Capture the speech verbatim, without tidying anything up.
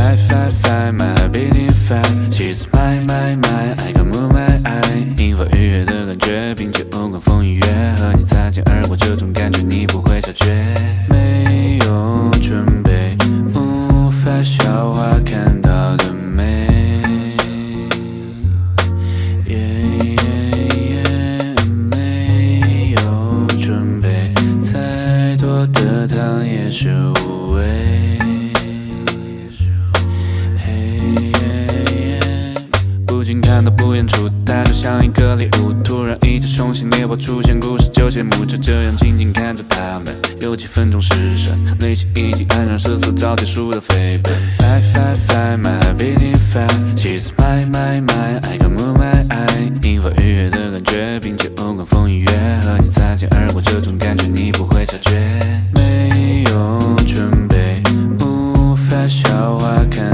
Five five five my baby five She's my my my I can move my eye 引发愉悦的感觉，并且无关风雨月和你擦肩而过，这种感觉你不会察觉。没有准备，无法消化看到的美。Yeah, yeah, yeah, 没有准备，再多的糖也是无味。不禁看到不远处，它就像一个礼物。突然一架凶星猎豹出现，故事就谢幕，就这样静静看着他们。有几分钟失神，内心已经黯然失色，早结束了飞奔。Five five five my baby five She's my my my I can move my eye 引发愉悦的感觉，并且无关风雨月和你擦肩而过，这种感觉你不会察觉。没有准备，无法消化看